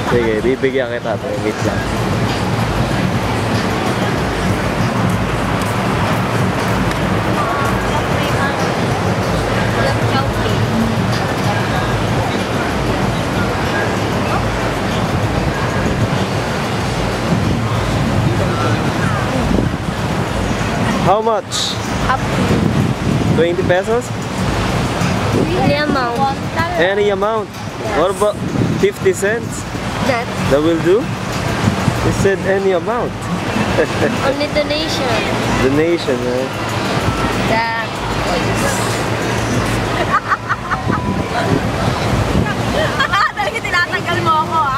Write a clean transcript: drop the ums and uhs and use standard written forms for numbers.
Sige, bibigyan kita. Wait lang. How much? Up 20 pesos? the amount. Any amount? What about 50 cents? That That will do? He said any amount. only donation. Donation, eh? That Talaga tinatanggal mo ako,